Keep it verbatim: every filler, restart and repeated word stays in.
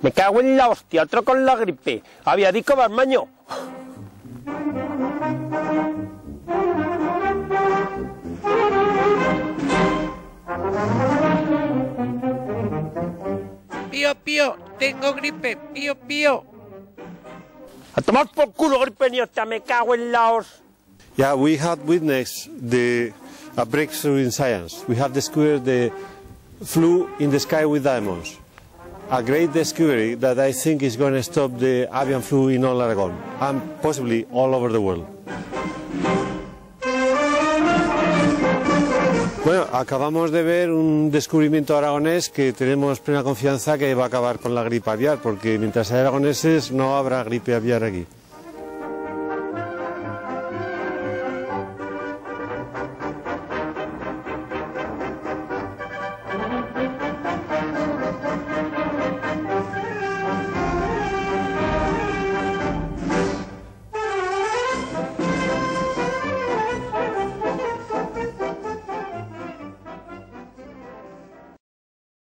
Me cago en la hostia, otro con la gripe. Había dicho barmaño. Pío, pío, tengo gripe, pío, pío. A tomar por culo, gripe niota, me cago en la hostia. Yeah, we have witnessed the, a breakthrough in science. We have discovered the flu in the sky with diamonds. A great discovery that I think is going to stop the avian flu in all Aragon and possibly all over the world. Bueno, acabamos de ver un descubrimiento aragonés que tenemos plena confianza que va a acabar con la gripe aviar, porque mientras haya aragoneses no habrá gripe aviar aquí.